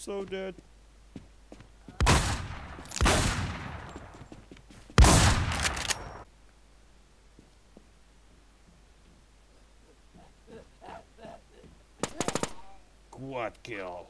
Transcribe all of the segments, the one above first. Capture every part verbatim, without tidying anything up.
so dead. Quad kill.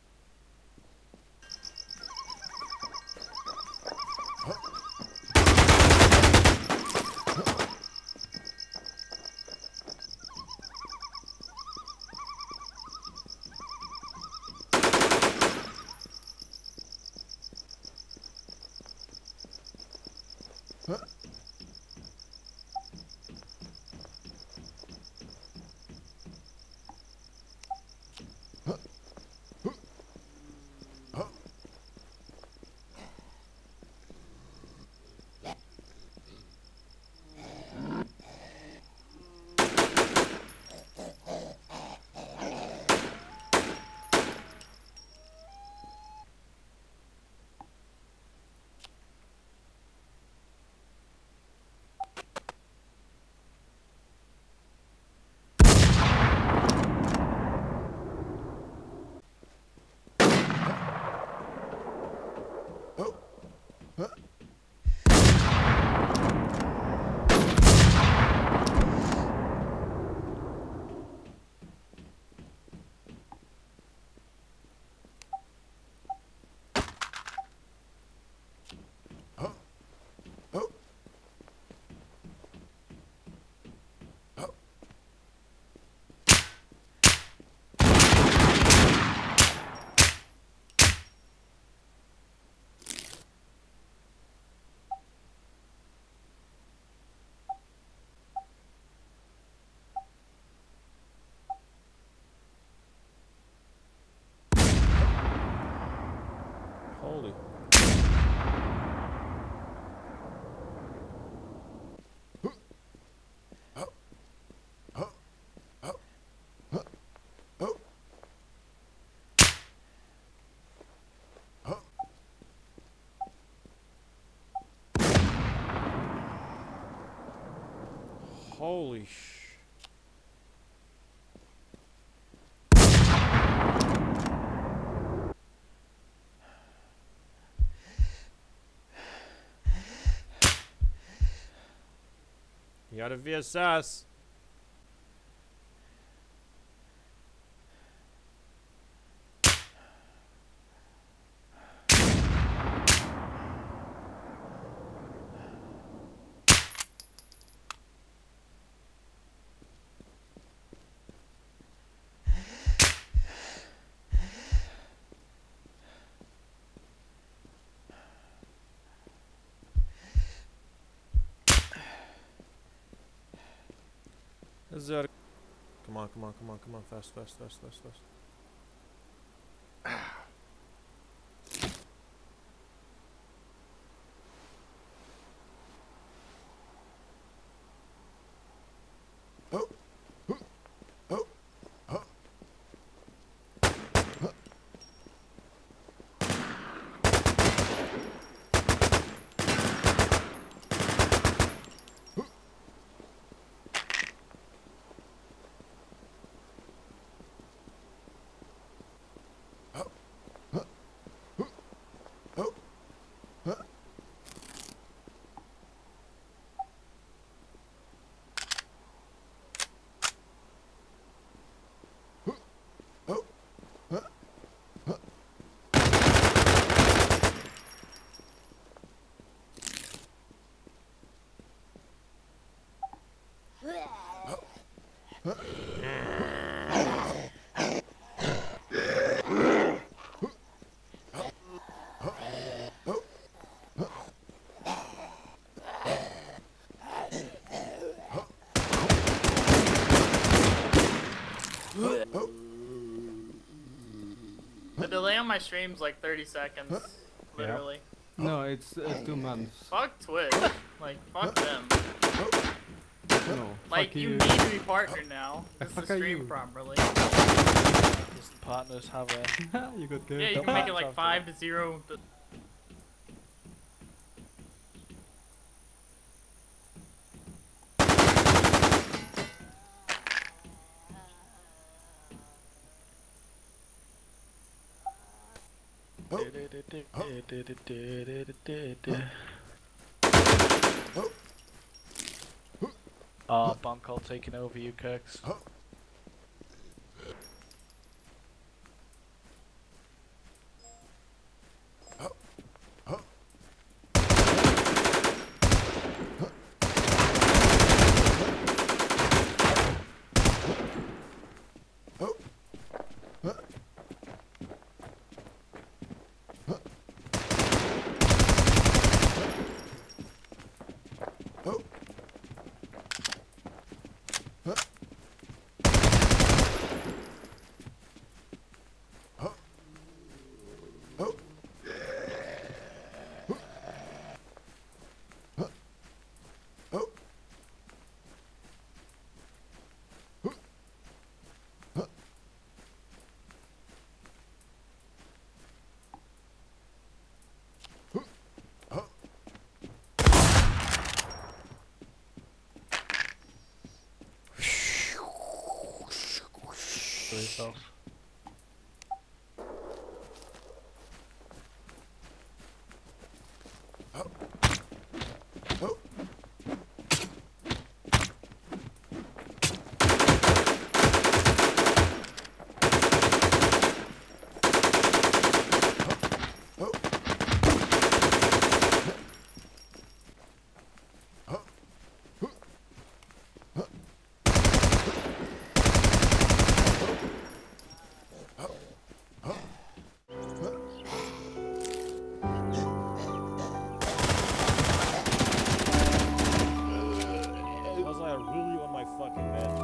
Holy. Holy sh... You got a V S S. Is that? Come on, come on, come on, come on, fast, fast, fast, fast, fast. The delay on my stream's like thirty seconds, literally. Yeah. No, it's uh, two months. Fuck Twitch. Like, fuck them. No, like, fuck you, you need to be partnered now. Just to Fuck stream you. properly. Does the partners have a... You got good. Yeah, you Don't can make it match like after five to zero. To Ah, bomb call taking over you, Kirks. For yourself. Was I really on my fucking bed?